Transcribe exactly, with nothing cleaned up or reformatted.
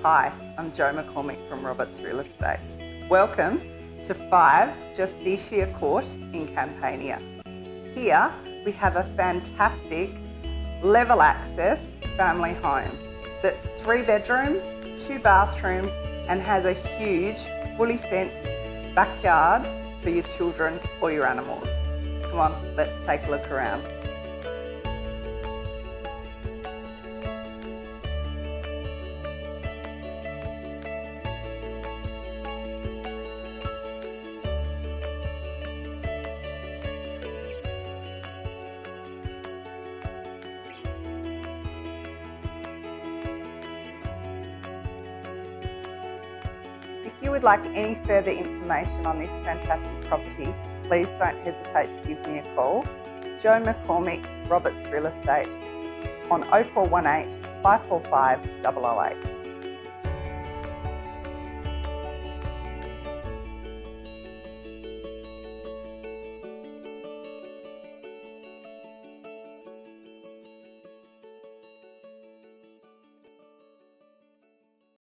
Hi, I'm Jo McCormick from Roberts Real Estate. Welcome to five Justitia Court in Campania. Here we have a fantastic level access family home that's three bedrooms, two bathrooms and has a huge fully fenced backyard for your children or your animals. Come on, let's take a look around. If you would like any further information on this fantastic property, please don't hesitate to give me a call. Jo McCormick, Roberts Real Estate, on oh four one eight, five four five, double oh eight.